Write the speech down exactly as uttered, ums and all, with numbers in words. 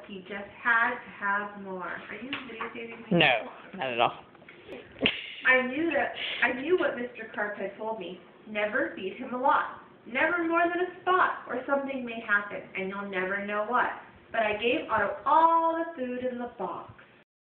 He just had to have more. Are you videotaping me? No, not at all. I knew that. I knew what Mister Carp had told me. Never feed him a lot. Never more than a spot, or something may happen, and you'll never know what. But I gave Otto all the food in the box.